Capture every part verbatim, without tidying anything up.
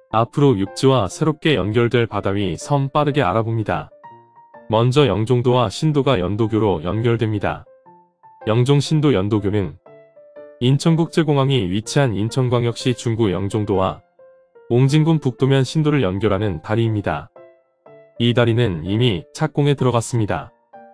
앞으로 육지와 새롭게 연결될 바다 위 섬 빠르게 알아봅니다. 먼저 영종도와 신도가 연도교로 연결됩니다. 영종 신도 연도교는 인천국제공항이 위치한 인천광역시 중구 영종도와 옹진군 북도면 신도를 연결하는 다리입니다. 이 다리는 이미 착공에 들어갔습니다.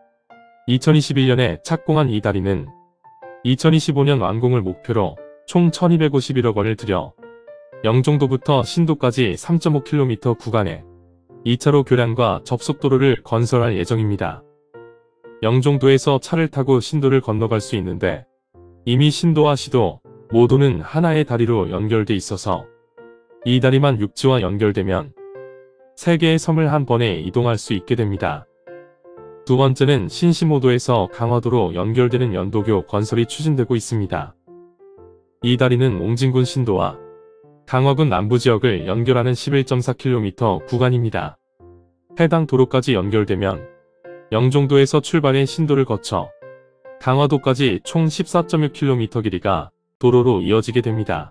이천이십일 년에 착공한 이 다리는 이천이십오 년 완공을 목표로 총 천이백오십일억 원을 들여 영종도부터 신도까지 삼 점 오 킬로미터 구간에 이 차로 교량과 접속도로를 건설할 예정입니다. 영종도에서 차를 타고 신도를 건너갈 수 있는데 이미 신도와 시도 모두는 하나의 다리로 연결돼 있어서 이 다리만 육지와 연결되면 세 개의 섬을 한 번에 이동할 수 있게 됩니다. 두 번째는 신시모도에서 강화도로 연결되는 연도교 건설이 추진되고 있습니다. 이 다리는 옹진군 신도와 강화군 남부지역을 연결하는 십일 점 사 킬로미터 구간입니다. 해당 도로까지 연결되면 영종도에서 출발해 신도를 거쳐 강화도까지 총 십사 점 육 킬로미터 길이가 도로로 이어지게 됩니다.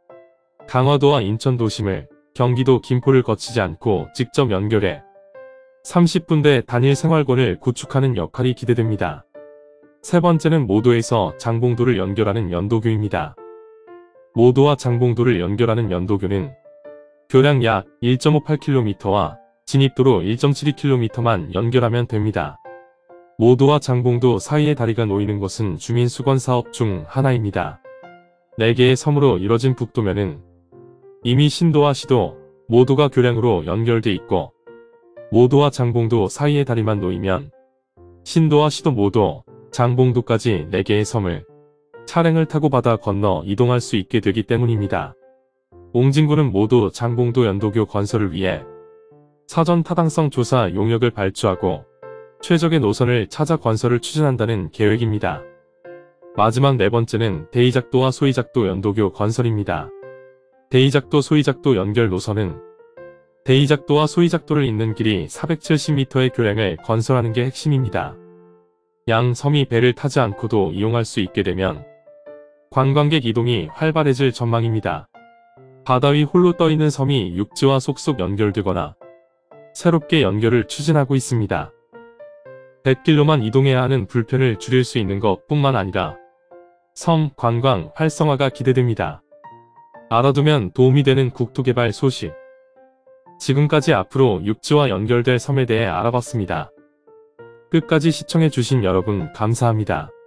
강화도와 인천도심을 경기도 김포를 거치지 않고 직접 연결해 삼십 분대 단일 생활권을 구축하는 역할이 기대됩니다. 세 번째는 모도에서 장봉도를 연결하는 연도교입니다. 모도와 장봉도를 연결하는 연도교는 교량 약 일 점 오팔 킬로미터와 진입도로 일 점 칠이 킬로미터만 연결하면 됩니다. 모도와 장봉도 사이에 다리가 놓이는 것은 주민수건사업 중 하나입니다. 네 개의 섬으로 이뤄진 북도면은 이미 신도와 시도 모도가 교량으로 연결돼 있고 모도와 장봉도 사이의 다리만 놓이면 신도와 시도 모도, 장봉도까지 네 개의 섬을 차량을 타고 바다 건너 이동할 수 있게 되기 때문입니다. 옹진군은 모도 장봉도 연도교 건설을 위해 사전 타당성 조사 용역을 발주하고 최적의 노선을 찾아 건설을 추진한다는 계획입니다. 마지막 네 번째는 대이작도와 소이작도 연도교 건설입니다. 대이작도 소이작도 연결 노선은 대이작도와 소이작도를 잇는 길이 사백칠십 미터의 교량을 건설하는 게 핵심입니다. 양 섬이 배를 타지 않고도 이용할 수 있게 되면 관광객 이동이 활발해질 전망입니다. 바다 위 홀로 떠있는 섬이 육지와 속속 연결되거나 새롭게 연결을 추진하고 있습니다. 뱃길로만 이동해야 하는 불편을 줄일 수 있는 것 뿐만 아니라 섬 관광 활성화가 기대됩니다. 알아두면 도움이 되는 국토개발 소식. 지금까지 앞으로 육지와 연결될 섬에 대해 알아봤습니다. 끝까지 시청해주신 여러분 감사합니다.